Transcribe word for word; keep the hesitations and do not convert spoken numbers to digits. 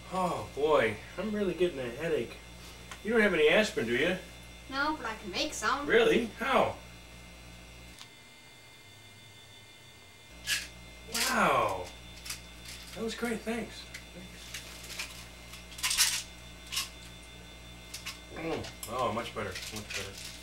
Oh boy, I'm really getting a headache. You don't have any aspirin, do you? No, but I can make some. Really? How? Wow. That was great, thanks. Mm. Oh, much better, much better.